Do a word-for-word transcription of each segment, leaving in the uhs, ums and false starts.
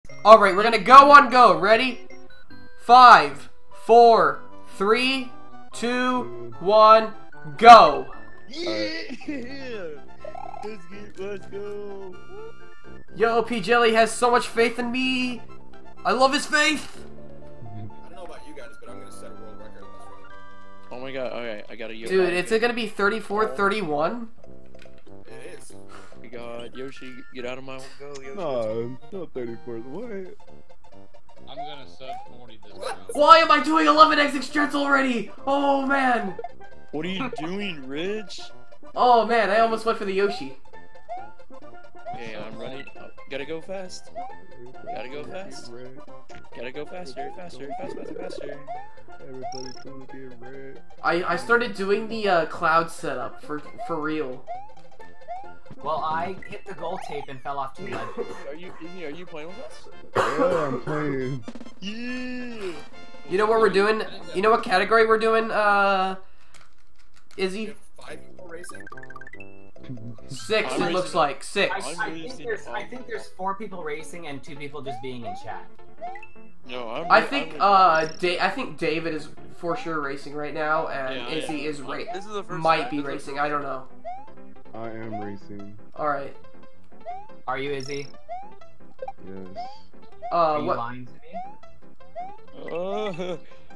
Alright, we're gonna go on go. Ready? Five, four, three, two, one, go. Yeah! Let's get, let's go. Yo, P Jelly has so much faith in me. I love his faith. I don't know about you guys, but I'm gonna set a world record on this run. Oh my god, okay, I got a Yoshi. Dude, it's gonna be thirty-four thirty-one? It is. Oh my god, Yoshi, get out of my go, Yoshi. No, not thirty-four. What? I'm gonna sub forty this round. Why am I doing eleven exit strats already? Oh man. What are you doing, Rich? Oh man, I almost went for the Yoshi. Okay, I'm running. Oh, gotta go fast. Gotta go fast. Gotta go faster, faster, faster, faster, faster. Everybody's gonna get red. I, I started doing the uh, cloud setup for for real. Well, I hit the gold tape and fell off to the ledge. Are you, Izzy, are you playing with us? Yeah, I'm playing. Yeah! You know what we're doing? You know what category we're doing, uh, You Izzy? have five people racing. Six, I'm it looks racing- like. Six. I, I'm I, really think seeing there's, all- I think there's four people racing and two people just being in chat. No, I'm. I I'm think, with- uh, da I think David is for sure racing right now, and Yeah, Izzy yeah. is ra- This is the first might time- be this is the racing, first- I don't know. I am racing. Alright. Are you, Izzy? Yes. Uh, Are you what? lying to me? Uh,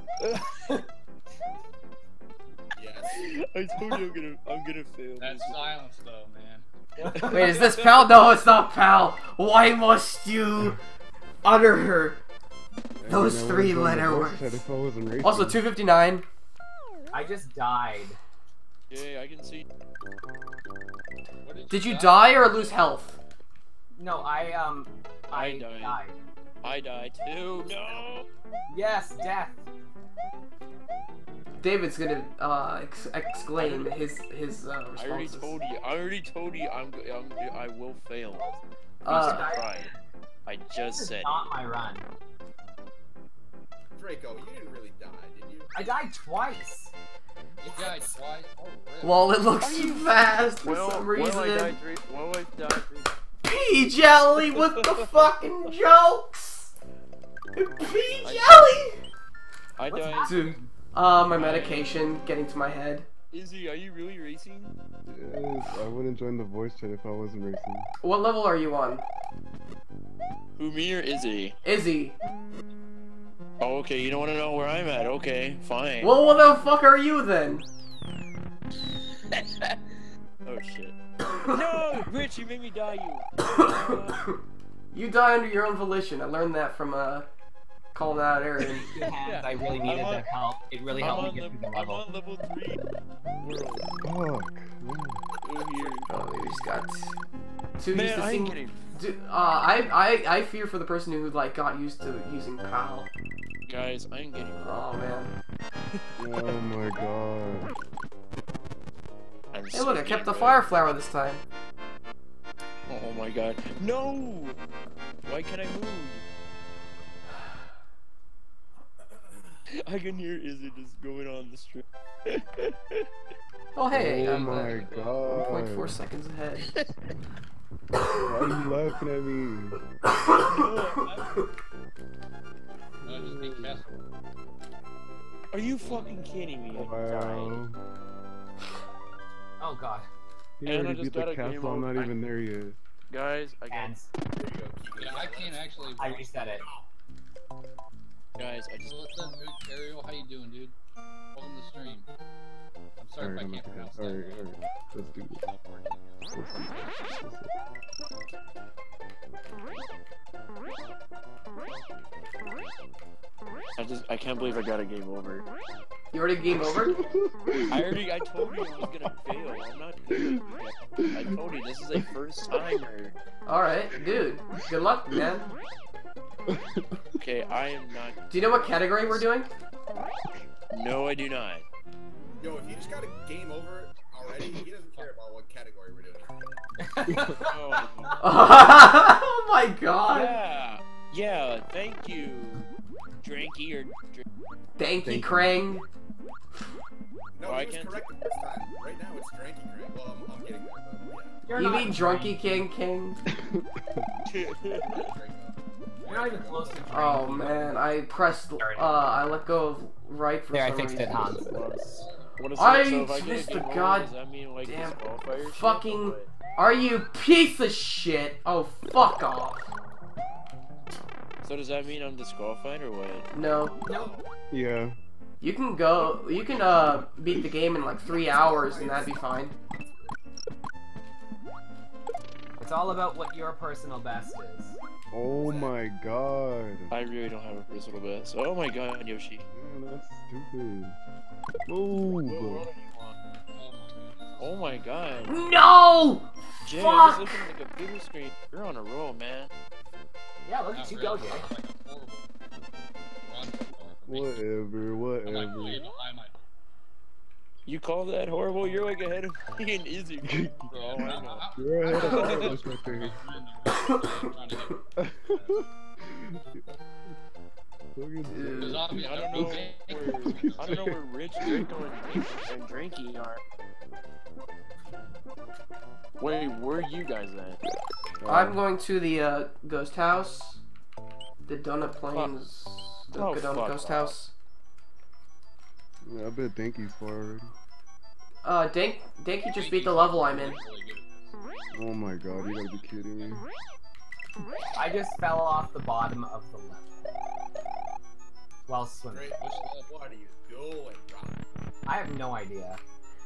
Yes. I told you I'm gonna, I'm gonna fail. That this. silence though, man. Wait, is this Pal? No, it's not Pal. Why must you utter her? And Those I would've three joined the letter voice words. chat if I wasn't racing. Also, two fifty-nine. I just died. Yeah, I can see. What Did you die? die or lose health? No, I, um, I, I died. died. I died too. No. Yes, death. David's gonna uh, ex exclaim his his uh, I already responses. told you. I already told you. I'm. I'm. I will fail. Uh, Please try. I This just is said. not my run. Draco, you didn't really die, did you? I died twice. You died twice. Oh, really? well, it looks too fast for Well, some well, I reason. died three. Well, I died three. P Jelly with the fucking jokes. P Jelly. I What's died. Dude, uh, my medication getting to my head. Izzy, are you really racing? Yes, I wouldn't join the voice chat if I wasn't racing. What level are you on? Who, me or Izzy? Izzy. Oh, okay. You don't want to know where I'm at. Okay, fine. Well, what the fuck are you then? Oh shit. No, Rich, you made me die. You. You die under your own volition. I learned that from uh, calling out Aaron. Good hands. I really needed I'm on- the help. It really I'm helped on, me get level, through the I'm level. on level three. World. Fuck. Man. Go here. Oh, we just got too Man, used to I seeing. ain't getting. Dude, uh, I, I, I fear for the person who like got used to using Pal. Guys, I'm getting. Oh man. Oh my god. I'm Hey, look, I so kept the getting fire flower this time. red. Oh my god. No! Why can't I move? I can hear Izzy just going on the street. Oh hey, Oh I'm uh, my god. one point four seconds ahead. Why are you laughing at me? No, just be careful. Are you fucking kidding me? I died. Wow. Oh god. He And I already just beat got the a game castle, I'm over. not even there yet. Guys, I got. Hands. There you go. Keep Yeah, it I like can't that. actually. I reset it. Guys, I just. What's up, dude? Ariel, how you doing, dude? Welcome to the stream. I'm sorry Alright, if I'm I up can't pronounce there. Alright, that. alright. Let's do this. Let's do I just. I can't believe I got a game over. You already game over? I already. I told you I was gonna fail. I'm not doing it. I told you this is a first timer. Alright, dude. Good luck, man. Okay, I am not. Do you know what category we're doing? No, I do not. Yo, if you just got a game over already, he doesn't care about what category we're doing. Oh, Oh my god. yeah. Yeah. Thank you, Dranky or. Dr Thank you, Thank you. Krang. No, Oh, I he was can't- correct the first time. Right now it's Dranky Crank. Well, I'm, I'm getting there, but You're You not mean Drunky King King? yeah. Draco. You're You're not even close to drain. Oh man, I pressed. Uh, I let go of right for There, I some fixed reason. it, Hans. What is I that? So if I get missed a the game over, god does that mean, like, damn disqualify or shit, fucking. or what? Are you piece of shit? Oh fuck off. So does that mean I'm disqualified or what? No. No. Yeah. You can go. You can uh beat the game in like three hours, and that'd be fine. It's all about what your personal best is. Oh my god. I really don't have a personal best. Oh my god, Yoshi. Man, that's stupid. What Move. world are you on? Oh my goodness. Oh my god. No. Jay, Fuck. I was looking at the computer screen. You're on a roll, man. Yeah, look Not at you really. go, Jay. That's like a horrible run so far for me. Whatever, I'm like way whatever. behind my. You call that horrible? You're like ahead of me and Izzy. For all I know. You're ahead of all of us right there. Trying to get. Because I obviously, don't know where I don't know where Rich, Draco, and, and Dranky are. Wait, where are you guys at? I'm going to the uh, ghost house. The Donut Plains. The Oh, Donut fuck Ghost off. House. Yeah, I bet Dinky's far already. Uh, Dank, Danky just beat the level I'm in. Oh my god, you gotta be kidding me. I just fell off the bottom of the level while swimming. Great. Which level are you doing, bro? I have no idea.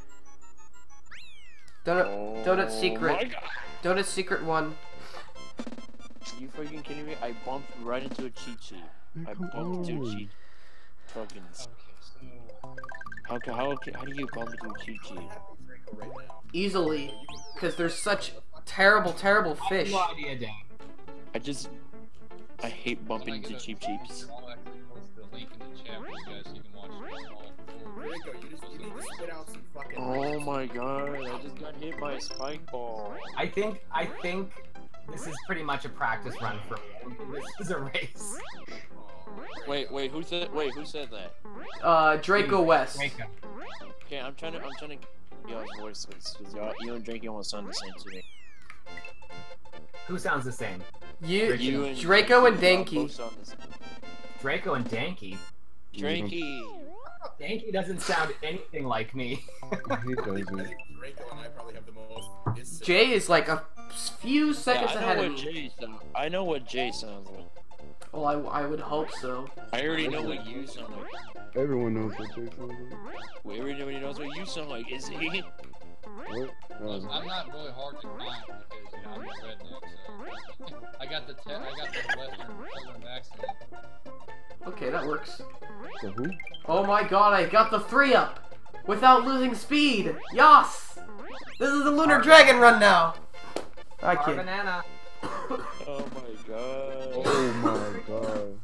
Donut, Oh Donut my Secret. God. Donut Secret one. You freaking kidding me? I bumped right into a cheat sheet. Man, I come bumped into a on. cheat. Fucking. Okay, so. How, ca- how, ca- how do you bump into a cheat sheet? What happened to Draco right now? Easily. Because there's such terrible, terrible I have fish. no idea, Dan. I just. I hate bumping When I into get a- cheap cheeps. I'll actually post the link in the chat for you guys so you can watch it all full. Draco, you just you need to spit out some fucking. Oh my god, I just got hit by a spike ball. I think I think this is pretty much a practice run for me. This is a race. Wait, wait, who said wait, who said that? Uh, Draco West. Draco. Okay, I'm trying to I'm trying to get y'all's voices, because y'all you and Drake almost sound the same to me. Who sounds the same? You, You and Draco and y'all both Danky. sound the same. Draco and Danky. Drakey. Danky doesn't sound anything like me. He I think, I doesn't. think Draco and I probably have the most. dissonance. Jay is like a few seconds yeah, I ahead know of what me. Jay sound, I know what Jay sounds like. Well, I, I would hope so. I already know what you sound like. Everyone knows what Jay sounds like. Wait, everybody knows what you sound like, is he? What? Plus, Oh. I'm not really hard to climb because you know I'm a redneck, so I got the te- I got the western southern accent. Okay, that works. So who? Oh my god, I got the three up! Without losing speed! Yas! This is the Lunar Dragon run now! I Bar kid. banana. Oh my god. Oh my god.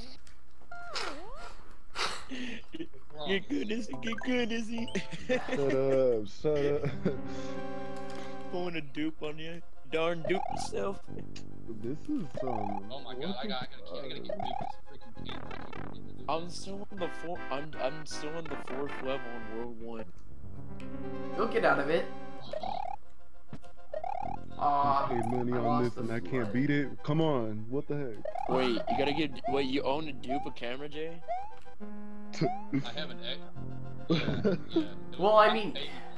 Get good, is he? Get good, is he? Shut up, shut up. Pulling a dupe on you. Darn dupe yourself. This is um. Oh my god, I got I gotta, I gotta get through this freaking camera. I keep forgetting to do I'm this. still on the four. I'm I'm still on the fourth level in World One. You'll get out of it. Aw. Paid money I on lost this the and I floor. can't beat it. Come on, what the heck? Wait, you gotta get. Wait, you own a dupe a camera, Jay? I have an egg. Yeah, yeah. Well, I mean-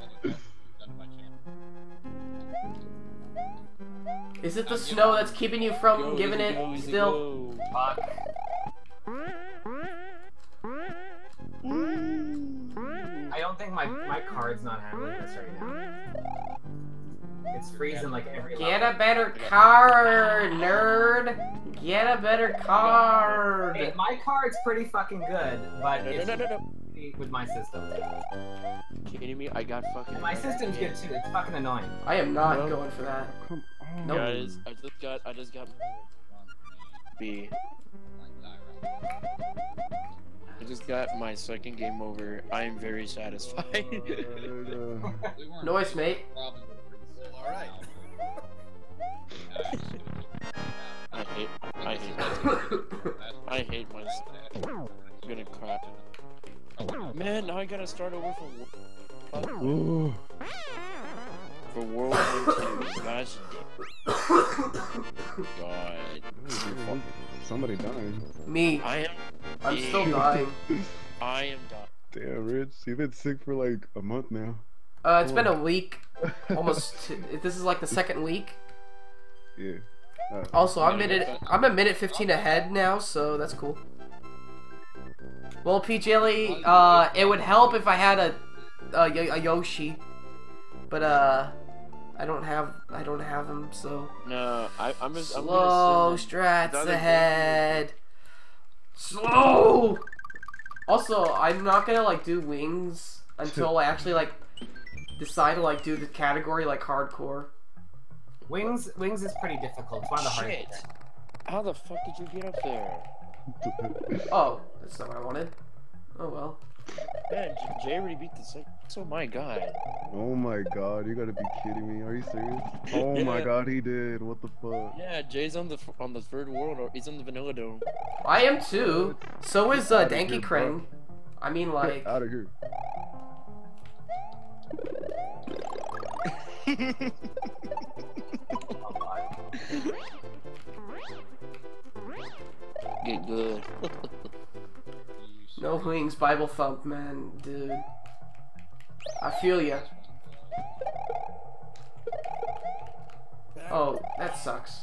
Is it the I'm snow giving- that's keeping you from Go, giving easy it go, easy still? go. Fuck. I don't think my my card's not handling this right now. It's freezing like every Get level. a better card, nerd! Get a better card! Hey, my card's pretty fucking good, but No, no, it's no, no, no. with my system. Kidding me? I got fucking. My system's good too. It's fucking annoying. I am not No. going for that. Come on. Nope. Guys, I just got. I just got B. I just got my second game over. I am very satisfied. Uh, Noise, mate. Alright. I hate. I hate. Myself. I hate myself. I'm gonna crap. Man, now I gotta start over for oh, for World War Two. Gosh, God. this somebody dying. Me. I am. I'm still dying. I am dying. Damn, Rich, you've been sick for like a month now. Uh, it's been a week. Almost. Two, this is like the second week. Yeah. Uh, Also, I'm minute. I'm a minute fifteen ahead now, so that's cool. Well, P Jelly, uh, it would help if I had a, a a Yoshi, but uh, I don't have I don't have him, so. No, I, I'm just. I'm Slow gonna send strats Another ahead. Slow. Also, I'm not gonna like do wings until I actually like decide to like do the category like hardcore. Wings, wings is pretty difficult. It's one of the Shit. hardest. How the fuck did you get up there? Oh, that's not what I wanted. Oh well. Man, J- Jay already beat the second. Oh my god. Oh my god, you gotta be kidding me. Are you serious? Oh my Yeah. god, he did. What the fuck? Yeah, Jay's on the f- on the third world. Or he's on the Vanilla Dome. I am too. So is uh, Outta Danky here, Krang. I mean, like. Out of here. Oh, God. Get good. No wings, Bible thump, man, dude. I feel ya. Oh, that sucks.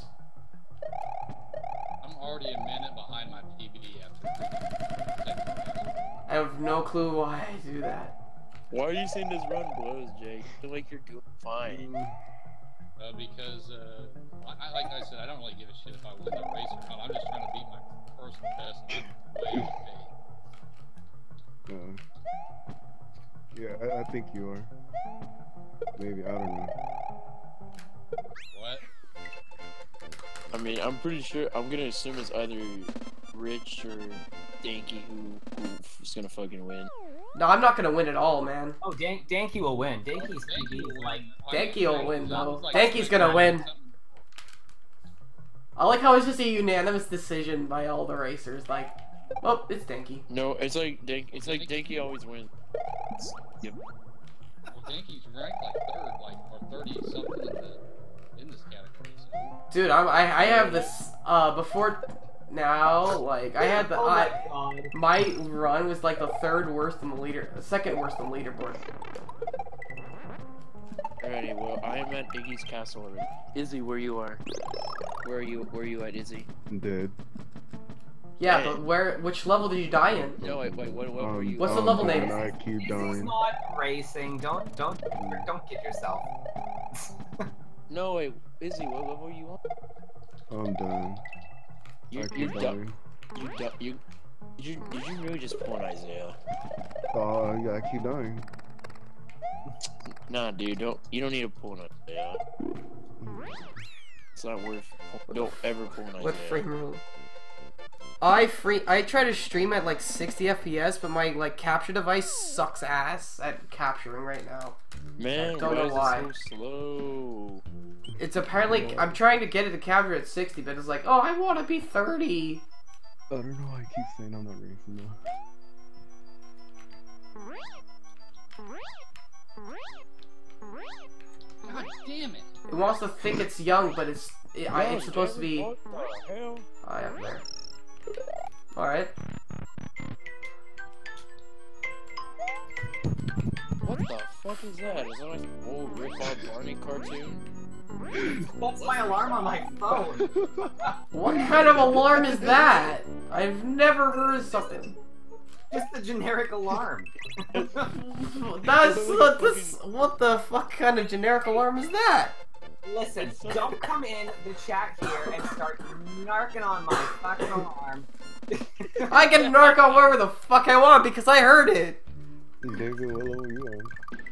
I'm already a minute behind my P B after. I have no clue why I do that. Why are you saying this run blows, Jay? I feel like you're doing fine. Uh, because, uh, I, I, like I said, I don't really give a shit if I win the race or not. I'm just trying to beat my personal best. I'm way off pace. Uh, yeah, I, I think you are. Maybe, I don't know. What? I mean, I'm pretty sure. I'm gonna assume it's either Rich or Danky who who's gonna fucking win. No, I'm not gonna win at all, man. Oh, Dan Danky will win. Danky's P B Danky is like. Danky will win, though. Like Danky's gonna win. I like how it's just a unanimous decision by all the racers. Like, oh, it's Danky. No, it's like Dank. It's like Danky always wins. Yep. Well, Danky's ranked like third, like, or thirty something in, the, in this category. So. Dude, I'm, I I have this uh before now. Like, I had the Oh my I, God. my run was like the third worst in the leader, the second worst in the leaderboard. Alrighty, well, I am at Iggy's castle already. Izzy, where you are? Where are you? Where are you at, Izzy? I'm dead. Yeah, Hey. but where? Which level did you die in? No, wait, wait, what, what were Um, you? What's the um, level and name? I keep This is dying. not racing. Don't don't don't kid yourself. No, wait, Izzy, what level are you on? I'm done. You, I you, keep du- dying. you, du- you, did you, did you really just pull an Isaiah? Oh, yeah, I keep dying. Nah, dude, don't, you don't need to pull an Isaiah. It's not worth, don't ever pull an Isaiah. What frame rule? I free. I try to stream at like sixty F P S, but my like capture device sucks ass at capturing right now. Man, Don't why know is why. it so slow? It's apparently I'm trying to get it to capture at sixty, but it's like, oh, I want to be thirty. I don't know why I keep saying I'm not racing though. God damn it! It wants to think it's young, but it's it, I, No, it's supposed to David, be. What the hell? I am there. All right. What the fuck is that? Is that like an old rip-off Barney cartoon? That's my alarm on my phone. What kind of alarm is that? I've never heard of something. Just the generic alarm. That's what this. What the fuck kind of generic alarm is that? Listen, don't come in the chat here and start narking on my fucking alarm. I can narc on wherever the fuck I want because I heard it. David, what level are you on?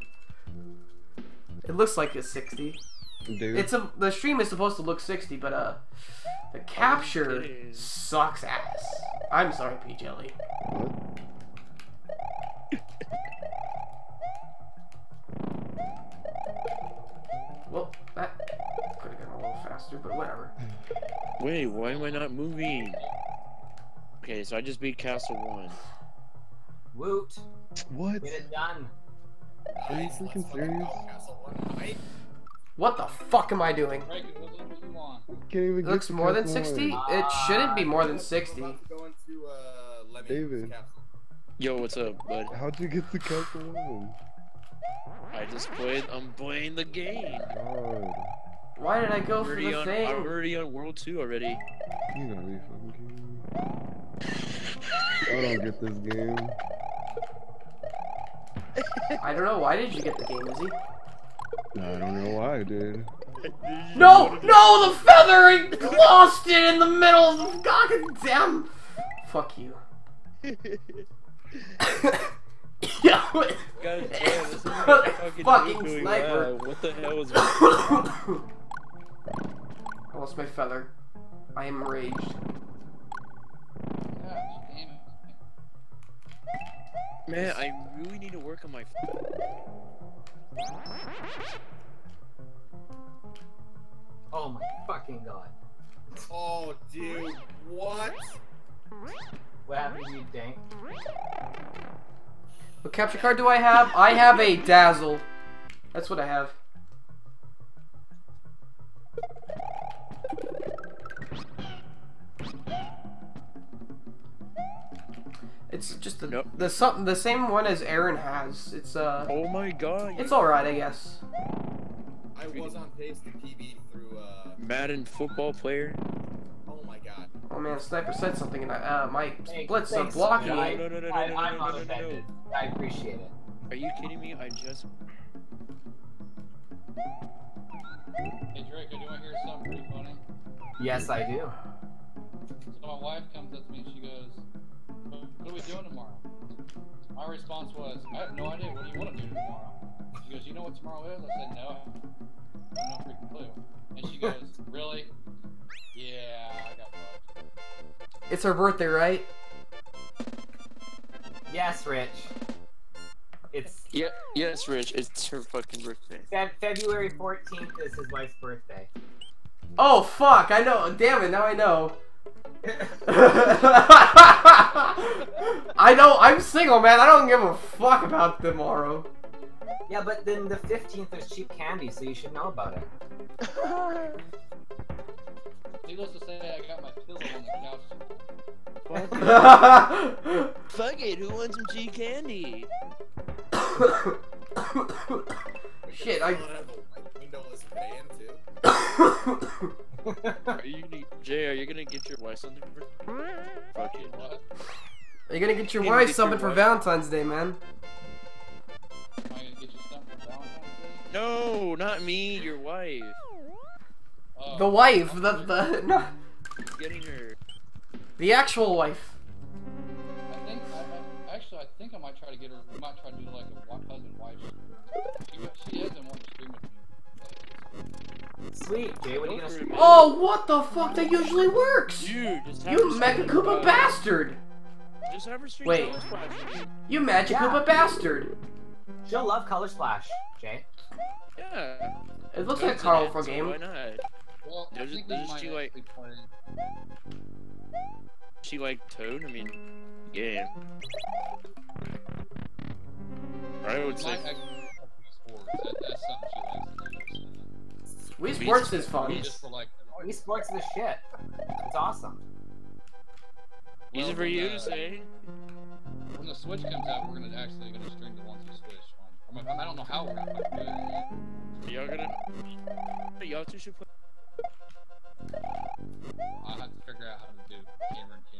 It looks like it's sixty. David? It's a the stream is supposed to look sixty, but uh, the capture it is. sucks ass. I'm sorry, P Jelly. What? Well, that could have gone a little faster, but whatever. Wait, why am I not moving? Okay, so I just beat Castle One. Woot. What? Get it done. Are you freaking serious? Castle one, right? What the fuck am I doing? Break it, what level you on? Can't even It get looks to more than Castle sixty? one. It shouldn't be more than sixty. We're about to go into, uh, Lemmy's David. capsule. Yo, what's up, bud? How'd you get to Castle one? I just played. I'm playing the game. God. Why did I go I'm for already the on. thing? I'm already on World Two already. You gotta be fucking kidding me. I don't get this game. I don't know. Why did you get the game, Izzy? I don't know why I did. No! No! The feather! I lost it in the middle of the... God damn! Fuck you. Yo! God damn, this is Fucking fucking doing sniper. well. What the hell is? I lost my feather. I am enraged. Gosh, damn it. Man, I really need to work on my. Oh my fucking god. Oh, dude, what? What happened to you, Dank? What capture card do I have? I have a Dazzle. That's what I have. It's just the Nope. the something the same one as Aaron has. It's uh, Oh my god. it's all right, I guess. I was on pace to P B through, uh, Madden football player. oh my god. Oh man, Sniper said something, and I, uh, my Hey, splits are thanks, blocking No, it. no, no, no, no, I, no, I'm no, not no, no, no. offended. I appreciate it. Are you kidding me? I just. Hey Drake, I do want to hear something pretty funny. Yes, I do. So my wife comes up to me and she goes, "What are we doing tomorrow?" My response was, "I have no idea. What do you want to do tomorrow?" She goes, "You know what tomorrow is?" I said, "No, I have no freaking clue." And she goes, "Really? Yeah, I got fucked." It's her birthday, right? Yes, Rich. It's Yeah. Yes, Rich. It's her fucking birthday. Feb February fourteenth is his wife's birthday. Oh fuck! I know. Damn it! Now I know. I know. I'm single, man. I don't give a fuck about tomorrow. Yeah, but then the fifteenth is cheap candy, so you should know about it. Needless to say, I got my pillow on the couch tonight. Fuck it. Who wants some cheap candy? Shit! I I. don't have a white windowless van, too. Are you Jay? Are you gonna get your wife something for? Fuck it. What? Are you gonna get your Hey, wife get something your for wife- Valentine's Day, man? Am I gonna get you something for Valentine's Day? No, not me. Your wife. Oh, The wife, the the no, Getting her. the actual wife. I think, I, I, actually, I think I might try to get her, we might try to do like a wa- husband-wife. She, she hasn't wanted to stream with me. Sweet, Jay, what are you gonna stream? Oh, what the fuck? That usually works. Dude, just have You her Mega stream, Koopa uh, bastard. Just have her stream Wait. Color Splash. You Magic Yeah. Koopa bastard. She'll love Color Splash, Jay. Yeah. It looks Guns like a in colorful it, so game. Why not? Well, I There's- think there's we might two, like- actually play. She like Toad? I mean, yeah. I would We say. might actually play sports. That, that's something she likes to do. Wii Sports is So. fun. Just for like, Wii Sports is the shit. It's awesome. Easy well, for when you the- to say. When the Switch comes out, we're gonna actually gonna stream the one two Switch one. I, mean, I don't know how we're gonna fucking do it yet. Y'all gonna. Y'all two should play. I'll have to figure out how to do camera and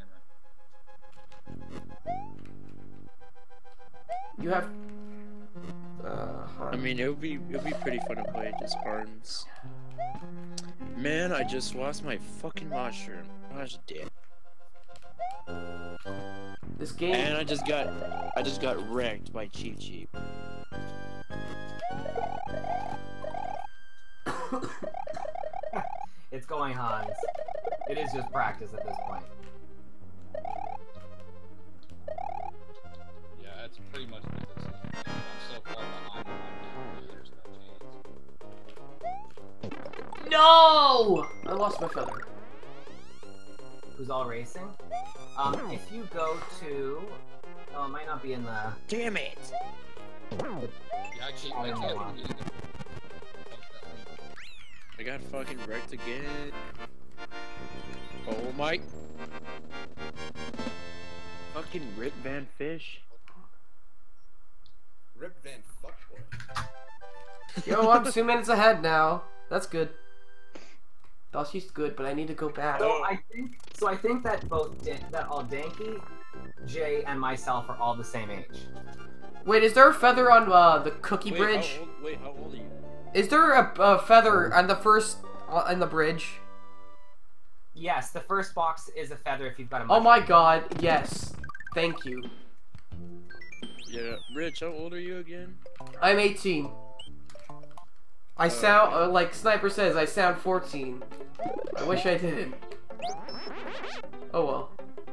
camera. You have. Uh, huh. I mean, it would be it would be pretty fun to play just arms. Man, I just lost my fucking mushroom. Gosh damn. This game. And I just got I just got wrecked by Cheep Cheep. It's going Hans. It is just practice at this point. Yeah, that's pretty much what this is. I'm so far behind on my game, there's no chance. No! I lost my feather. Who's all racing? Um, if you go to... Oh, it might not be in the... Damn it! Yeah, I can't, I I don't can't know. even get it. I got fucking wrecked again. Oh my. Fucking Rip Van Fish. Rip Van Fuckboy. Yo, I'm two minutes ahead now. That's good. Doshi's good, but I need to go back. So I think so. I think that both Dan that all Danky, Jay, and myself are all the same age. Wait, is there a feather on uh, the cookie Wait, bridge? How old, wait, how old are you? Is there a, a feather on the first uh, on the bridge? Yes, the first box is a feather if you've got a. Oh my mushroom. god, yes. Thank you. Yeah, Rich, how old are you again? I'm eighteen. I sound, uh, like Sniper says, I sound fourteen. I wish I didn't. Oh well.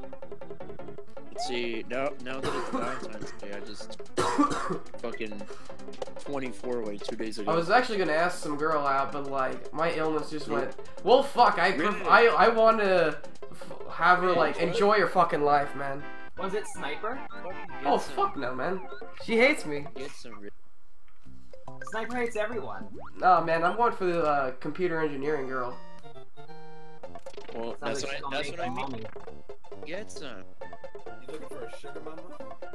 See, now now that it's Valentine's Day, I just fucking twenty-four like two days ago. I was actually gonna ask some girl out, but like, my illness just went, well fuck, I Really? pref- I, I wanna f have her like, What? enjoy her fucking life, man. Was it Sniper? Fucking get Oh some- fuck no, man. She hates me. Get some. Ri- Sniper hates everyone. Nah, man, I'm going for the uh, computer engineering girl. Well, Sounds that's like what I, she's that's gonna what I make mean. mommy. Get some. You looking for a sugar mama?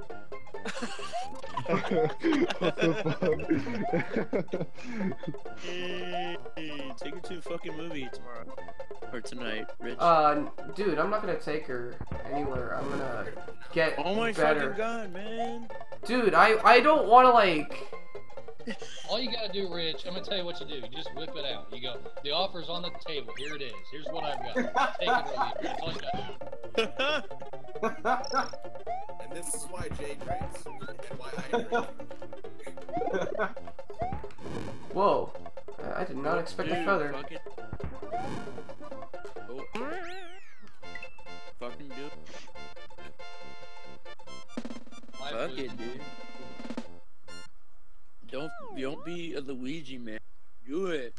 What the fuck? Hey, take her to a fucking movie tomorrow or tonight, Rich. Uh, dude, I'm not gonna take her anywhere. I'm gonna get oh my better. fucking god, man! Dude, I I don't want to like. All you gotta do, Rich, I'm gonna tell you what you do. You just whip it out. You go, the offer's on the table. Here it is. Here's what I've got. Take it or leave it. That's all you gotta do. And this is why Jay drinks. And why I drink. Whoa, I, I did not expect Dude, a feather. Fucking... Oh. Fucking dude. Life Fuck was- it, dude. Don't don't be a Luigi, man. Do it.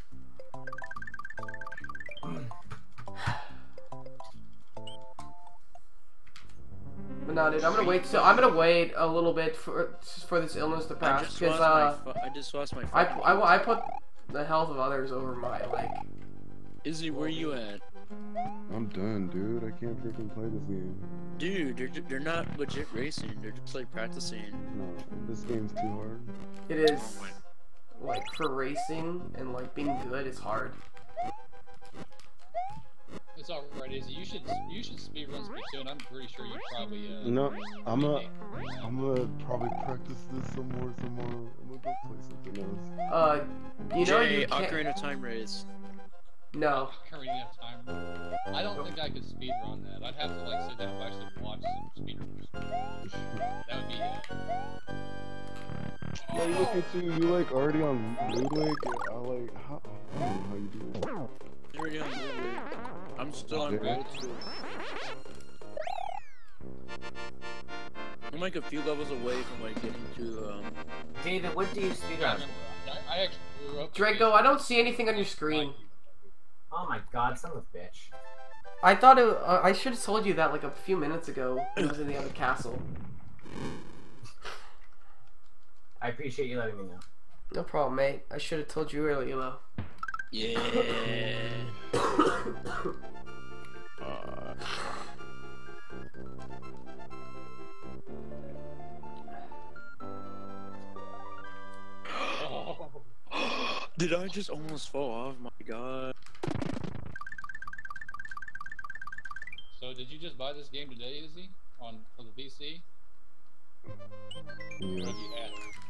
But no, dude, I'm gonna wait. So I'm gonna wait a little bit for for this illness to I pass just because lost uh, my. Fu- I just lost my. I, fucking- I I put the health of others over my like. Izzy, where you at? I'm done, dude. I can't freaking play this game. Dude, they're they're not legit racing. They're just like practicing. No, this game's too hard. It is like for racing and like being good is hard. It's alright, Izzy. You should you should speedrun Splatoon. I'm pretty sure you probably uh. No, I'm a, beat me. I'm gonna probably practice this some more, some more. I'm gonna go play something else. Uh, you know Jay, you can't. Ocarina of Time race. No, Ocarina of Time. I don't think I could speedrun that. I'd have to like sit down and actually watch some speedrunners. That would be uh, Yeah, look at you. You like already on Ludwig. I like how. I don't know how you do it. You're already on Ludwig. I'm still on Yeah. Road two. I'm like a few levels away from like getting to um. David, what do you Yeah, I speedrun? remember. I, I actually grew up. Draco, I don't see anything on your screen. Oh my god, son of a bitch. I thought it. Uh, I should have told you that like a few minutes ago when I was in the other castle. I appreciate you letting me know. No problem, mate. I should have told you earlier, though. Yeah. uh, Did I just almost fall off? My god. So did you just buy this game today, Izzy? On for the P C? Or Yeah. have you had it?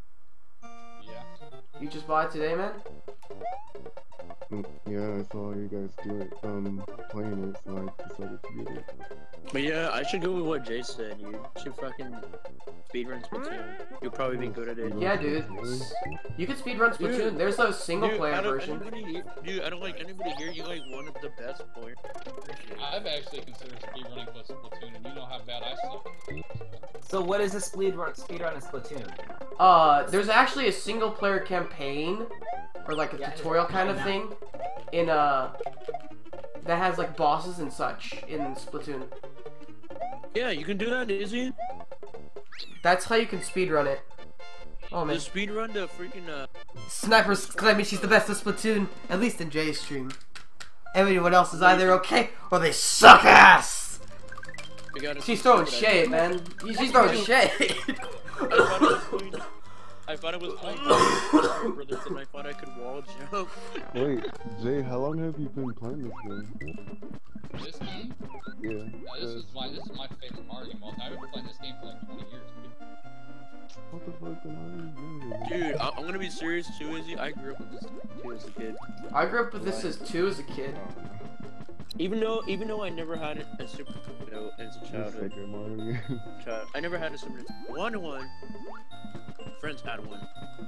Yeah. You just bought it today, man? Mm, Yeah, I saw you guys do it, um, playing it, so I decided to get it. But yeah, I should go with what Jay said. You should fucking speedrun Splatoon. You'll probably be good at it. Yeah, dude. You can speedrun Splatoon. Dude. There's a single Dude, player I don't, version. anybody here, dude, I don't like anybody here. You like one of the best players. I've actually considered speedrunning plus Splatoon, and you know how bad I suck. So what is a speedrun speedrun in Splatoon? Uh, there's actually a single player campaign, or like a Yeah, tutorial kind of yeah. thing, in uh, that has like bosses and such in Splatoon. Yeah, you can do that, Izzy. That's how you can speedrun it. Oh man. The speed run to freaking uh. Sniper's claiming she's the best of Splatoon, at least in Jay's stream. Everyone else is either okay or they suck ass. I gotta She's see throwing what I shade, did. man. She's throwing shade. I thought it was playing. I thought it was playing brothers, and I thought I could wall jump. Wait, Jay, how long have you been playing this game? This game? Yeah. Uh, this is my this is my favorite Mario game. Well, I've been playing this game for like twenty years. What the fuck? Then how are you doing? Dude, I I'm gonna be serious too, Izzy. I grew up with this too as a kid. I grew up with this as too as a kid. Even though, even though I never had a Super Nintendo as a Just childhood, like a Mario game. child, I never had a Super Nintendo. One to one. Friends had one.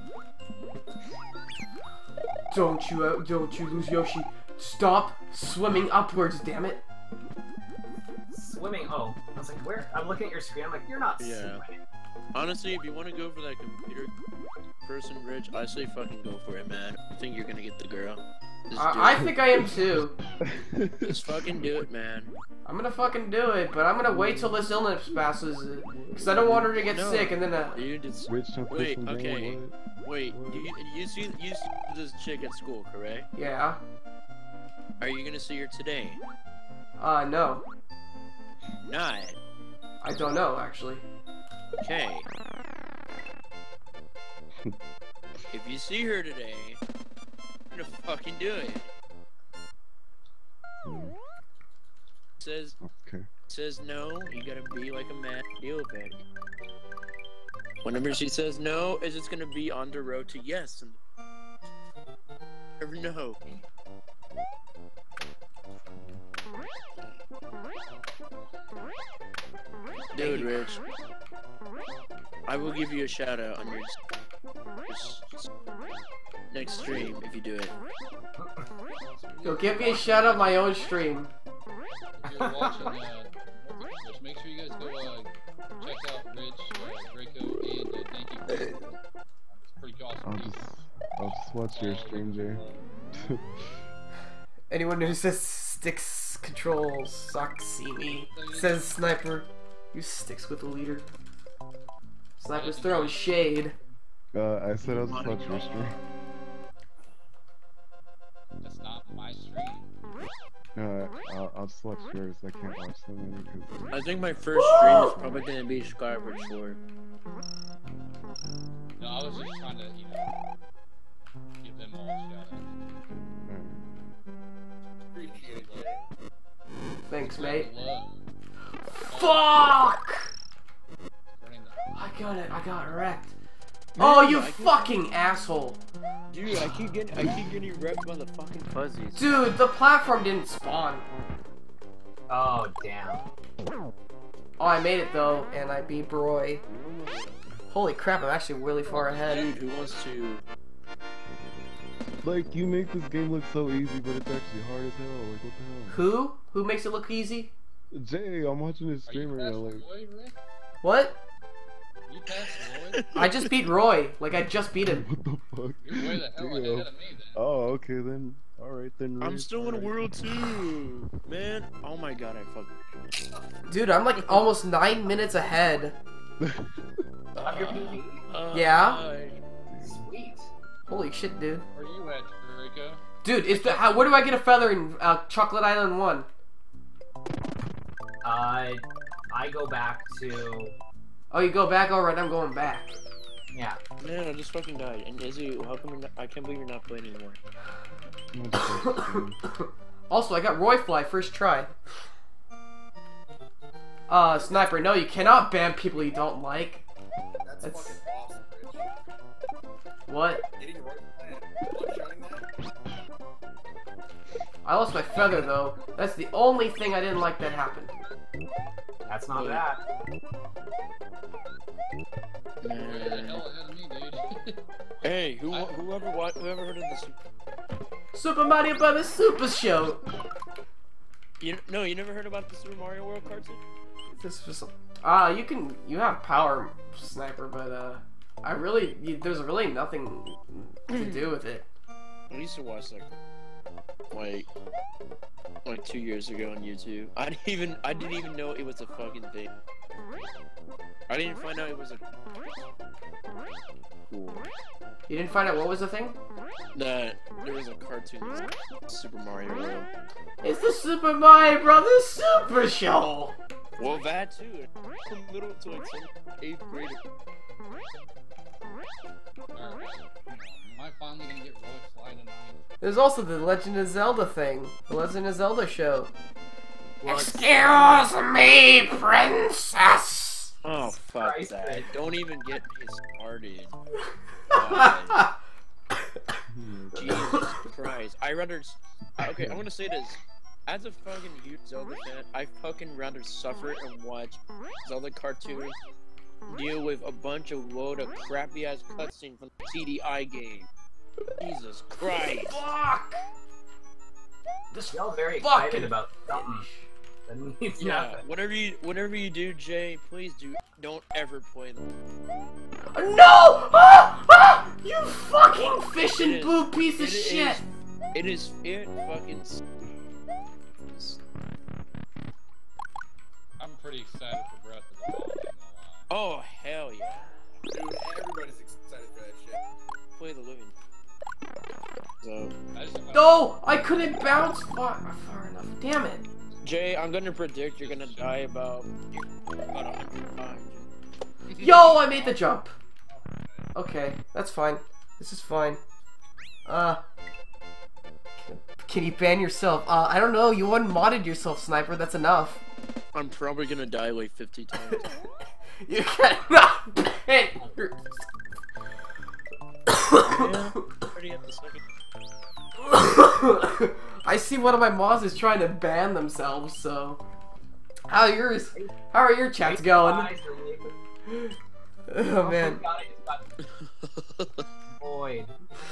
Don't you out, don't you lose Yoshi. Stop swimming upwards, damn it. Swimming. Oh, I was like, where? I'm looking at your screen. I'm like, you're not Yeah. swimming. Honestly, if you want to go for that computer person, Rich, I say fucking go for it, man. I think you're gonna get the girl. Just do I, I it. think I am too. Just fucking do it, man. I'm gonna fucking do it, but I'm gonna wait till this illness passes. Because I don't want her to get No. sick and then uh, Dude, it's... Rich jump Wait, from okay. game, what? Wait, you, you see you see this chick at school, correct? yeah. Are you gonna see her today? Uh, no. Not. I don't know, actually. Okay. If you see her today, you're gonna fucking do it. Says Okay. says no, you gotta be like a man, deal with it. Whenever she says no, is it's gonna be on the road to yes. And never know. Dude, Rich, I will give you a shout out on your s- s- next stream if you do it. Yo, give me a shout out my own stream. If you're watching, uh, Twitch, make sure you guys go uh, check out Rich, uh, Draco, and uh, thank you. It's pretty awesome. I'll just, I'll just watch your stream, Jay. Anyone who says sticks controls sucks, see me. Says Sniper. You sticks with the leader. Sniper's throwing shade. Uh, I said I'll just watch your stream. That's not my stream. No, I, I'll, I'll just watch yours. I can't watch so many because. I think my first stream is probably gonna be Skyward Sword. No, I was just trying to, you know, give them all a shout out. Appreciate it, Jay. Thanks, mate. Love. Fuck! Burning the- I got it. I got wrecked. Man, Oh, you I keep- fucking asshole. Dude, I keep getting I keep getting wrecked by the fucking fuzzies. Dude, the platform didn't spawn. Oh, damn. Oh, I made it though, and I beat Broy. Holy crap, I'm actually really far ahead. Dude, who wants to? Like, you make this game look so easy, but it's actually hard as hell. Like, what the Who? Who makes it look easy? hell? Jay, I'm watching his Are you stream right past now. Like, Roy, Rick? What? You passed Roy? I just beat Roy. Like, I just beat him. what the fuck? You're way the hell ahead Damn. of me then. Oh, okay then. Alright then. I'm Rich, still in alright. World two, man. Oh my god, I fucking. Dude, I'm like almost nine minutes ahead. Of your P V E? Uh, Yeah? Sweet. Holy shit, dude. Where you at, Draco? Dude, is the how, where do I get a feather in uh, Chocolate Island one? Uh, I go back to. Oh, you go back? Alright, I'm going back. Yeah. Man, I just fucking died. And Izzy, how come you're not, I can't believe you're not playing anymore. I'm just watching stream. Also, I got Roy Fly first try. Uh, Sniper, no, you cannot ban people you don't like. That's, That's- fucking awesome, Rich. What? Getting right plan. One-shotting that? I lost my feather, though. That's the only thing I didn't like that happened. That's not bad. You're way the Man. hell ahead of me, dude. Hey, who whoever wa- whoever heard of this? Super Mario Brothers Super Show! You no, you never heard about the Super Mario World cartoon? This was... Ah, uh, you can... You have power, Sniper, but, uh... I really... You, there's really nothing to do with it. I used to watch like, like, like two years ago on YouTube. I didn't even I didn't even know it was a fucking thing. I didn't find out it was a school. You didn't find out what was the thing? That there was a cartoon, Super Mario World. It's the Super Mario Brothers Super Show! Well, that too. From middle to like some eighth grade. Alright. Am I finally gonna get really fly tonight? There's also the Legend of Zelda thing. The Legend of Zelda show. What? Excuse me, princess! Oh, fuck Christ. that. Don't even get me started. God. Jesus Christ. I rather. Okay, I'm gonna say this. As a fucking huge Zelda fan, I fucking rather suffer and watch Zelda cartoons deal with a bunch of load of crappy ass cutscenes from the T D I game. Jesus Christ. Fuck! This You're all very fucking excited about something. That means Yeah, nothing. whatever you whatever you do, Jay, please do don't ever play them. No! Ah! Ah! You fucking fish and It is- boo piece of it is- shit! It is it fucking s- I'm pretty excited for Breath of the Wild, I'm not gonna lie. Oh hell yeah. Dude, everybody's excited for that shit. Play the living. So I just, No! I couldn't bounce far, far enough. Damn it. Jay, I'm gonna predict you're gonna die about about a hundred times. Yo, I made the jump. Okay, that's fine. This is fine. Uh, can you ban yourself? Uh, I don't know. You unmodded yourself, Sniper. That's enough. I'm probably gonna die like fifty times. You cannot ban your... Yeah, already at the second. I see one of my mods is trying to ban themselves, so... How are yours? How are your chats going? Oh man. Void.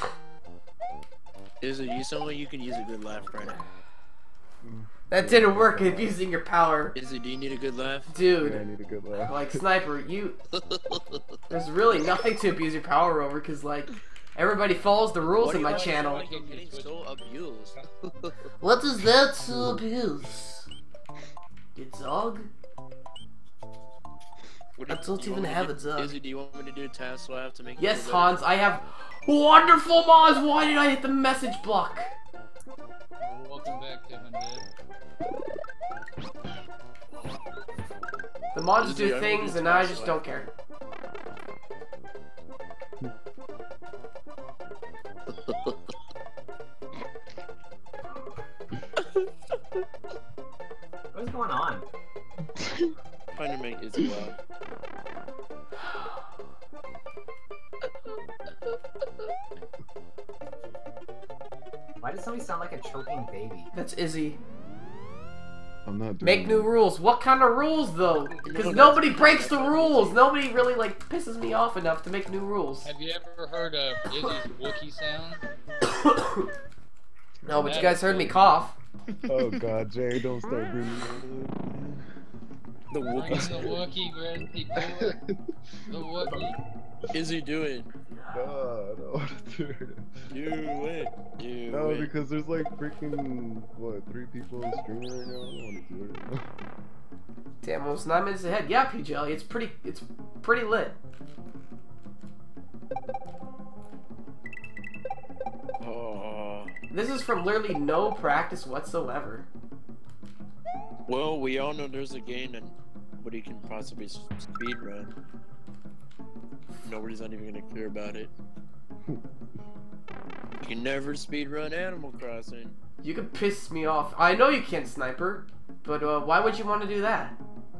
Is it you sound like you can use a good laugh right now? That didn't work abusing your power. Is it do you need a good laugh? Yeah, I Dude, need a good laugh. like Sniper, you... There's really nothing to abuse your power over, because like, everybody follows the rules What in do my you channel. like you're getting so abused? What is that to abuse? You dog? What I do you- don't do you even want me have to a do- dog. Izzy, do you want me to do a task so I have to make Yes, you better? Hans, I have wonderful mods. Why did I hit the message block? welcome back, Kevin Dead. The mods Izzy, do I'm things gonna and do I task just so don't care. What's going on? Trying to make Izzy laugh. Why does somebody sound like a choking baby? That's Izzy. I'm not doing Make new it. rules. What kind of rules though? Because No, nobody that's- breaks the that's rules. Nobody really like pisses me off enough to make new rules. Have you ever heard of Izzy's Wookiee sound? No, but you guys heard me cough. Oh god, Jay, don't start bringing me into it. The Bring in the Wookiee. Wookiee, Granny, do it. The Wookiee. Izzy, do it. No, I don't want to do it. Do it. Do No, it. because there's like freaking, what, three people streaming right now? I don't want to do it right now. Damn, almost nine minutes ahead. Yeah, P Jelly, it's pretty, it's pretty lit. Oh. This is from literally no practice whatsoever. Well, we all know there's a game that nobody can possibly s- speed run. Nobody's not even gonna care about it. You can never speed run Animal Crossing. You can piss me off. I know you can't, Sniper, but uh, why would you want to do that?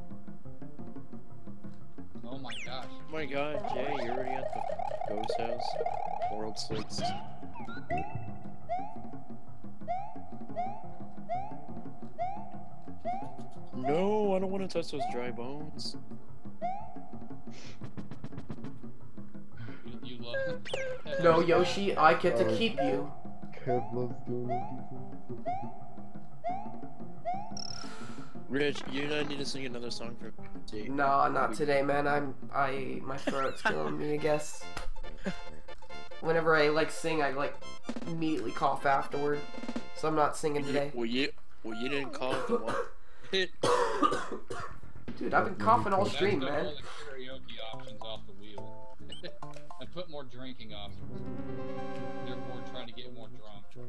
Oh my gosh. Oh my god, Jay, you're already at the ghost house. World six. No, I don't want to touch those dry bones. You, you love it. No, Yoshi, I get to Uh, keep you. Kev loves doing it. Rich, you and I need to sing another song for Jay. No, not today, man. I'm, I, my throat's killing me, I guess. Whenever I like sing, I like immediately cough afterward. So I'm not singing today. Well, you, well, you didn't call it the one. Hit. Dude, I've been coughing all That's stream, the man. only karaoke options off the wheel. put more drinking options. Therefore, trying to get more drunk.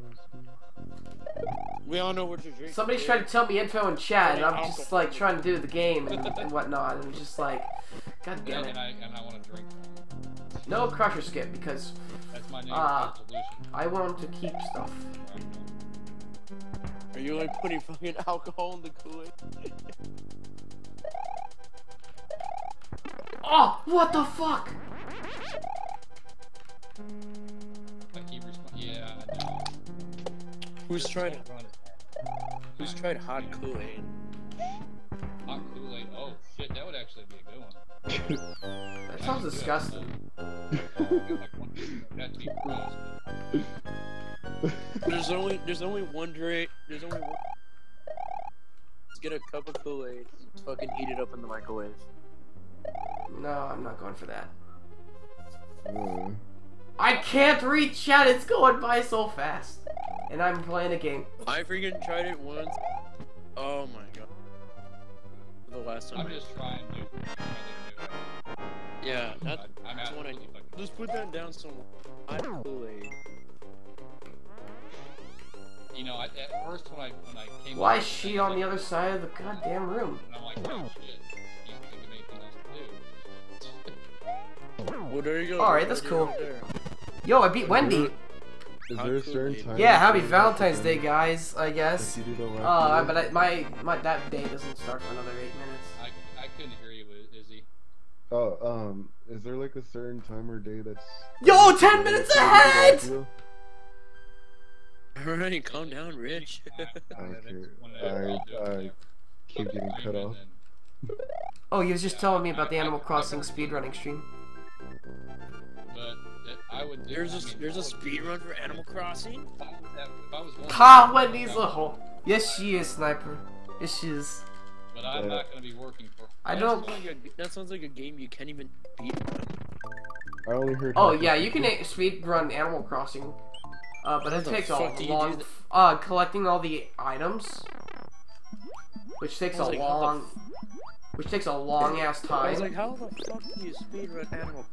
We all know what you're drinking. Somebody's trying to tell me info in chat, and I'm just like trying to do the game and, and whatnot, and it's just like, god damn it. And I, and I want to drink. No Crusher Skip because That's my new uh, resolution. I want to keep stuff. Are you like putting fucking alcohol in the Kool-Aid? Oh, what the fuck? I keep responding. Yeah, I know. Who's tried Who's tried hot Kool-Aid? Hot Kool-Aid. Oh shit, that would actually be a good one. That sounds disgusting. That'd be gross. There's only there's only one drink. There's only one. Let's get a cup of Kool-Aid and fucking heat it up in the microwave. No, I'm not going for that. Uh, I can't read chat, it's going by so fast. And I'm playing a game. I freaking tried it once. Oh my god. The last time. I'm just trying to. Trying to do it. Yeah, that's, I'm that's what I absolutely fucking. Just put that down somewhere. I Kool-Aid. You know, I, at first when I when I came. Why up is with she it, on like, the other side of the goddamn room? And I'm like, oh shit. Can't think of anything else to do. Well, there you go. Alright, that's Right cool. there. Yo, I beat Wendy. is How there a cool certain is- time? Yeah, happy frame Valentine's that Day, you can- guys, I if guess. you do the last Uh, one? but I, my, my, that day doesn't start for another eight minutes. I, I couldn't hear you, Izzy. Oh, um, is there like a certain time or day that's... Yo, ten minutes ahead! Alright, calm down, Rich. Okay, I, I keep getting cut off. Oh, he was just telling me about the Animal Crossing speedrunning stream. But it, I would do. There's I a mean, there's a I would- speed run for Animal Crossing. If I was going to- Ha, Wendy's a hole. Yes, she is, Sniper. Yes, she is. But I'm not going to be working for. I That don't... sounds like a, that sounds like a game you can't even beat. I only heard... Oh, half yeah, of you can a- speedrun Animal Crossing. Uh, but it How the takes a fuck do you do long... that? Uh, collecting all the items. Which takes I a was like, how the long... Which takes a long ass I was time. like, how the fuck do you speed run Animal?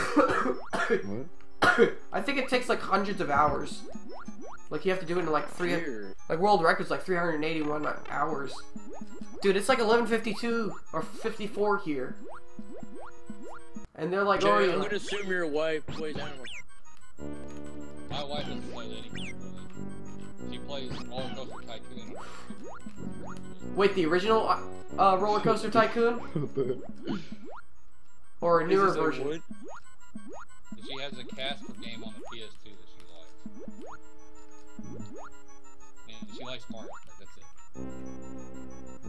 What? I think it takes like hundreds of hours. Like you have to do it in like three, Weird. like world records like three hundred eighty-one hours. Dude, it's like eleven fifty-two or fifty-four here. And they're like, Jay, oh, I'm yeah. gonna assume your wife plays Animal. My wife doesn't play anything really. She plays Roller Coaster Tycoon. Wait, the original uh, uh, Roller Coaster Tycoon or a newer Is this a version? wood? And she has a Casper game on the P S two that she likes. And she likes Mario Kart, that's it.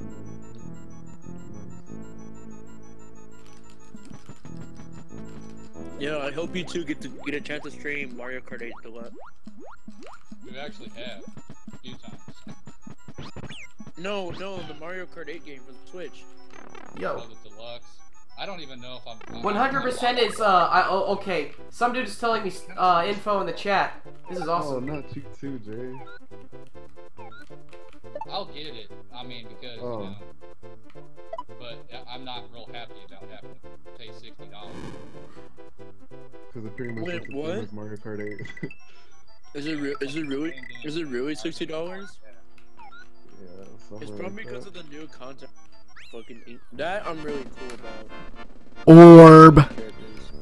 Yeah, I hope you two get to get a chance to stream Mario Kart eight Deluxe. We actually have a few times. No, no, the Mario Kart eight game for the Switch. Yo. Oh, the deluxe. I don't even know if I'm. I'm one hundred percent is, uh, I, oh, okay. Some dude is telling me, uh, info in the chat. This is Oh, awesome. not you too, Jay. I'll get it. I mean, because, Oh. you know. But I- I'm not real happy about having to pay sixty dollars. Because it pretty much Wait, looks the what? same as Mario Kart eight. Is it re is it really is it really sixty dollars? Yeah, somewhere It's probably like because that. of the new content. Fucking ink. That I'm really cool about. Orb. Characters.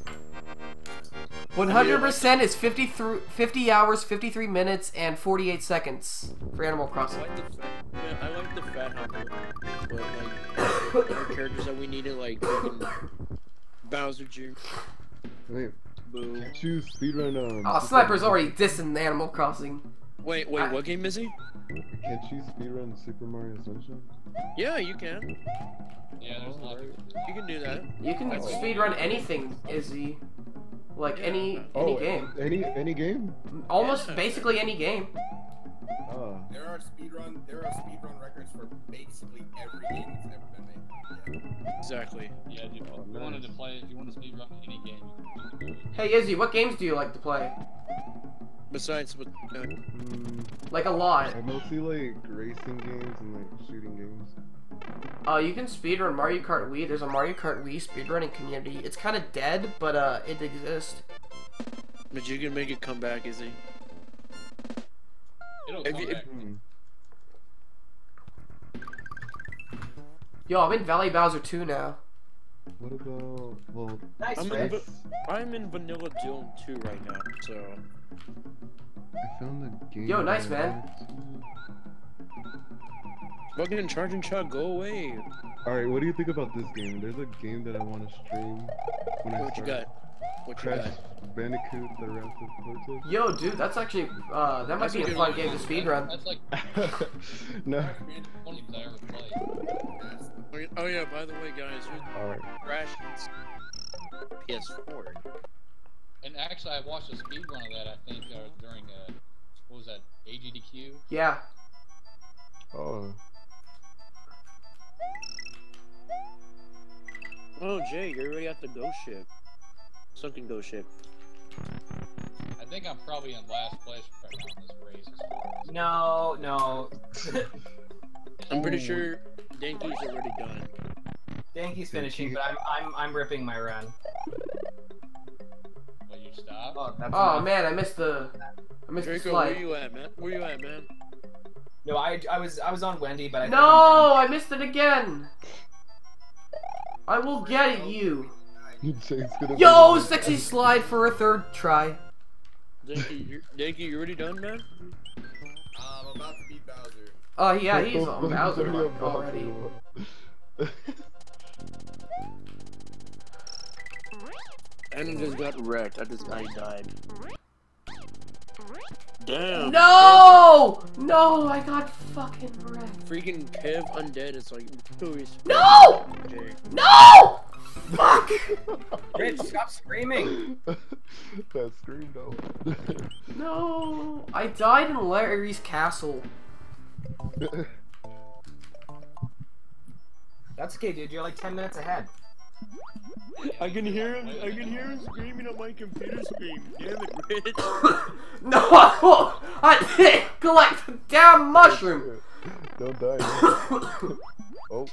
one hundred percent is fifty, through, fifty hours, fifty-three minutes, and forty-eight seconds for Animal I Crossing. like the fat, man, I like the fat humble, but like our characters that we needed, like fucking Bowser Junior Wait, Boo. can't you speedrun, um... Oh, Super Sniper's Mario- already dissing Animal Crossing. Wait, wait, I- what game is he? Can't you speedrun Super Mario Sunshine? Yeah, you can. Yeah, there's a lot of. You can do that. You can Oh. speedrun anything, Izzy. Like any any Oh, game. Any, any game? Almost Yeah. basically any game. Ah. There are speedrun there are speedrun records for basically every game that's ever been made. Yeah. Exactly. Yeah, if you Oh, you wanted to nice. play, if you want to speedrun any game, you can do it. Hey Izzy, what games do you like to play? Besides, what? Uh, Mm, Like a lot. I mostly like racing games and like shooting games. Uh, you can speedrun Mario Kart Wii. There's a Mario Kart Wii speedrunning community. It's kind of dead, but uh, it exists. But you can make it come back, Izzy. It'll If come you- back. Hmm. Yo, I'm in Valley Bowser two now. What about, well, Nice, I'm in, Rich. va- I'm in Vanilla Doom two right now, so. I found the game. Yo, nice, that I man. wanted to- Fucking Charge and Chug, go away. Alright, what do you think about this game? There's a game that I want to stream when I What you start. got? What you Crash got? Bandicoot, the Wrath of Cortex. Yo, dude, that's actually uh, that might That's be a a good fun one. game to speedrun. That's like No. one games I ever played. Oh, yeah- Oh yeah, by the way, guys, who's Alright. Crash P S four? And actually, I watched a speed run of that. I think uh, during uh, what was that? A G D Q. Yeah. Oh. Oh, Jay, you're already at the ghost ship. Sunken ghost ship. I think I'm probably in last place right now in this race. As far as No, no. I'm pretty sure Denki's already done. Danky's finishing, but I'm I'm I'm ripping my run. Will you stop? Oh, that's Oh enough. man, I missed the I missed the Draco, where slide. you at, man? Where you at, man? No, I I was I was on Wendy, but I No, I missed it again. I will get it, you. You'd say it's gonna Yo, be- sexy slide for a third try. Denki, you're, Denki, you already done, man? Um, I'm about to beat Bowser. Oh yeah, he's on He's Bowser already on like, already. Bowser. And just got wrecked. I just I died. Damn. No! No, I got fucking wrecked. Freaking Kev Undead is like, please. No! Jay. No! Fuck! Rich, stop screaming. That scream though. No, I died in Larry's castle. That's okay, dude. You're like ten minutes ahead. I can hear him. I can hear him screaming on my computer screen. Damn it, Rich. No, I won't. I didn't collect the damn mushroom. Don't die. Man. Oh.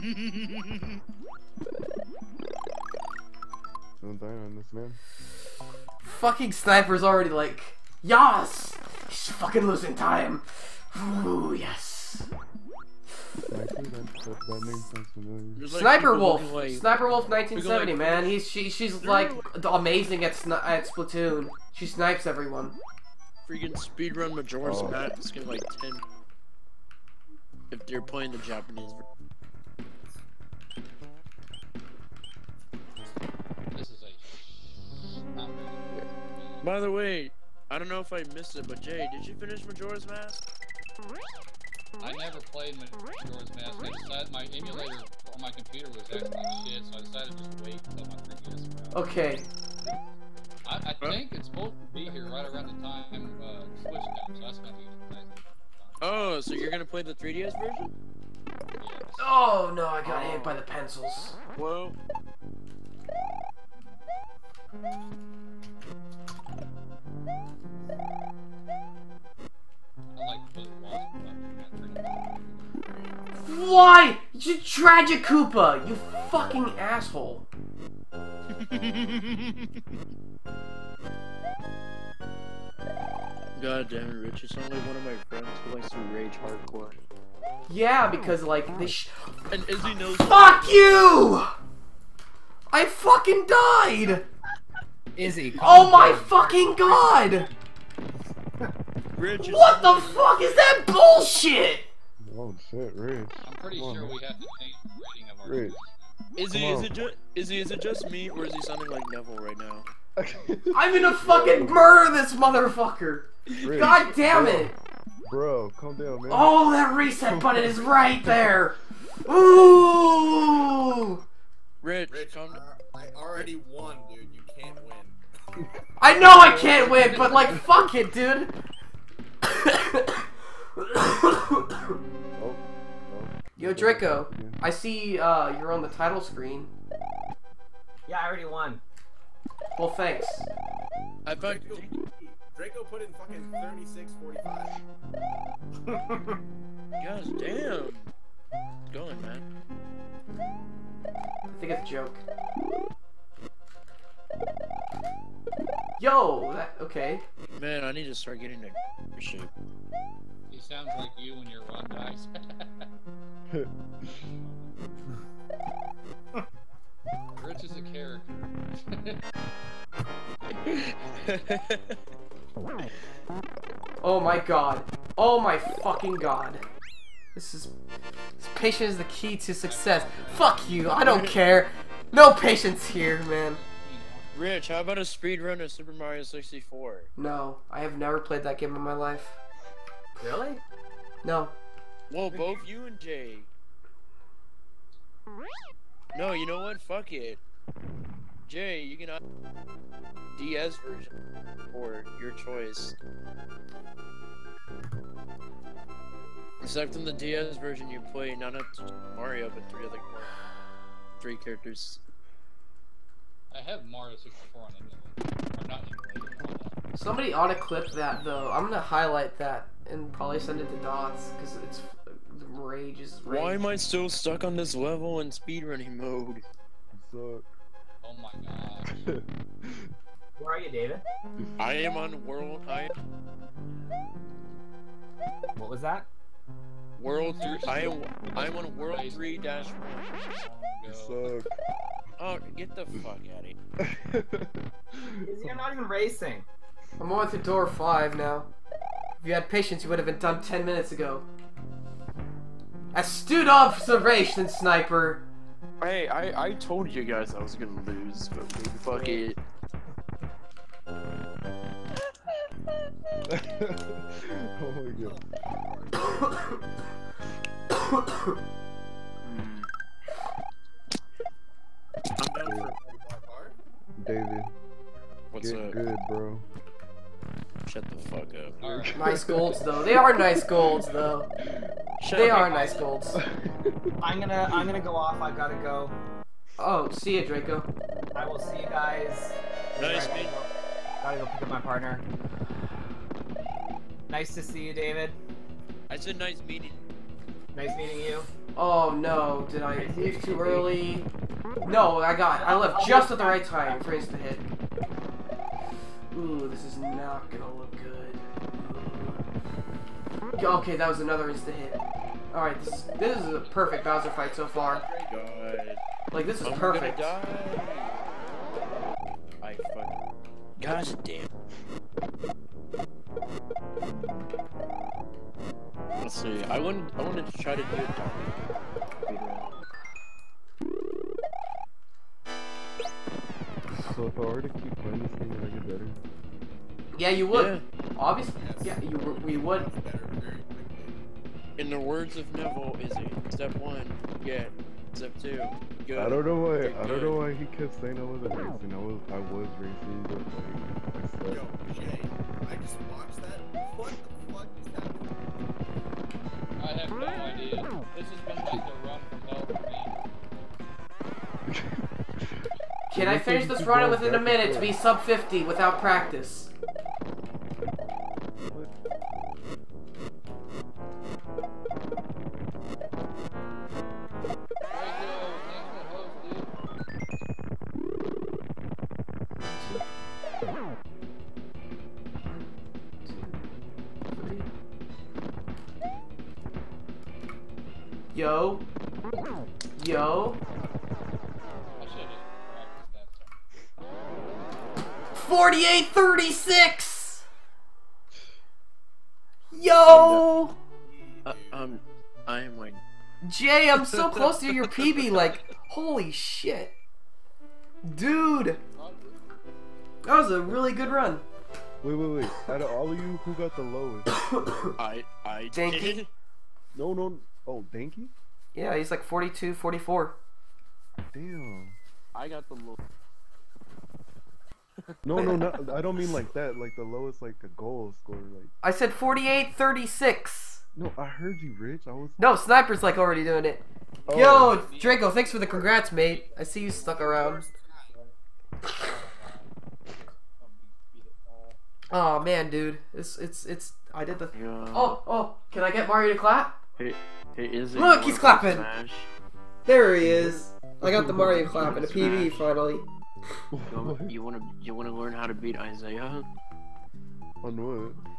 Don't die on this, man. Fucking sniper's already like, yas! He's fucking losing time. Ooh, yes. Sniper, that, that, that name sounds familiar. There's, like, Sniper people Wolf. looking Like, Sniper Wolf nineteen seventy, People like- man. He's she she's like amazing at sni at Splatoon. She snipes everyone. freaking speedrun Majora's Oh. Mask is gonna like ten. If they're playing the Japanese version. This is a not very By the way, I don't know if I missed it, but Jay, did you finish Majora's Mask? I never played Majora's Mask. I decided my emulator on my computer was acting like shit, so I decided to just wait until my three D S was out. Okay. I, I think it's supposed to be here right around the time uh, Switch comes, so that's gonna be nice. Oh, so you're gonna play the three D S version? Yes. Oh no, I got hit by the pencils. Whoa. I like the boss fight. Why? You tragic Koopa, you fucking asshole. God damn it, Rich. You sound like one of my friends who likes to rage hardcore. Yeah, because like this. Sh And Izzy knows. Fuck you! I fucking died. Izzy. Oh my fucking god! Rich, What the fuck is that bullshit? Oh shit, Rich. I'm pretty Come on, sure man. we have to change the rating of our Rich. Izzy, Come is on. it just Izzy? Is it just me, or is he sounding like Neville right now? I'm gonna fucking murder this motherfucker. Rich, God damn bro. it! Bro, calm down, man. Oh, that reset button is right there. Ooh! Rich, Rich, calm down. uh, I already won, dude. You can't win. I know I can't win, but like, fuck it, dude. Oh, oh. Yo, Draco, I see uh, you're on the title screen. Yeah, I already won. Well, thanks. I thought. Draco, Draco put in fucking thirty-six forty-five. God damn. Going, man. I think it's a joke. Yo, that, okay. Man, I need to start getting a shape. He sounds like you when you're run dice. Rich is a character. Oh my god. Oh my fucking god. This is... This patience is the key to success. Fuck you, I don't care. No patience here, man. Rich, how about a speedrun of Super Mario sixty-four? No, I have never played that game in my life. Really? No. Well, both you and Jay. No, you know what? Fuck it. Jay, you can D S version or your choice. Except in the D S version, you play not a Mario, but three other three characters. I have Mario sixty-four on emulator. Or not emulator. Somebody ought to clip that though. I'm gonna highlight that and probably send it to Dots because it's the rage is rage. Why am I still stuck on this level in speedrunning mode? Suck. Oh my gosh. Where are you, David? I am on world. I What was that? world three. I am. I am on world three dash one. You Go. suck. Oh, get the fuck out of here! You're not even racing. I'm on to door five now. If you had patience, you would have been done ten minutes ago. Astute observation, sniper. Hey, I I told you guys I was gonna lose, but fuck it. Oh my god. I'm down for. David, What's get up? good, bro. Shut the fuck up. Alright. Nice golds though. They are nice golds though. Shut They up. are nice golds. I'm gonna I'm gonna go off. I gotta go. Oh, see ya, Draco. I will see you guys. Nice I gotta meeting go, gotta go pick up my partner. Nice to see you, David. I said nice meeting. Nice meeting you. Oh no, did I leave too early? No, I got. I left just at the right time for insta hit. Ooh, this is not gonna look good. Ooh. Okay, that was another insta hit. All right, this is, this is a perfect Bowser fight so far. God. Like this is I'm perfect. gonna die. I fucking. Gosh damn. Let's see. I wanted. I wanted to try to do it. So if I were to keep playing this game, would I get better? Yeah, you would. Yeah. Obviously. Yeah, you. w- We would. In the words of Neville, is it step one, get. Step two, good. I don't know why. You're I don't good. know why he kept saying I wasn't racing. I was. I was racing, but like, I Yo, suck. Jay, I just watched that. What the fuck is happening? I have no idea. This has been like the run from hell for me. Can I finish this run within a minute to be sub fifty without practice? Draco, thanks for the host, dude. Yo. Yo. I should have just practiced that. forty-eight thirty-six! Yo! Uh, um, I am like. Jay, I'm so close to your P B, like, holy shit. Dude! That was a really good run. Wait, wait, wait. Out of all of you, who got the lowest? I I Danky? did. No, no. Oh, Danky? Yeah, he's like forty-two, forty-four. Damn. I got the low. No, no, not, I don't mean like that. Like the lowest, like a goal score. Like, I said forty-eight thirty-six. no, I heard you, Rich. I was. No, Sniper's like already doing it. Oh. Yo, Draco, thanks for the congrats, mate. I see you stuck around. Oh man, dude, it's it's it's. I did the. Yeah. Oh oh, can I get Mario to clap? Hey, hey, is it? Look, he's Mortal clapping. Smash? There he is. I got the Mario clap in a P V finally. You, you wanna you wanna learn how to beat Isaiah? On what?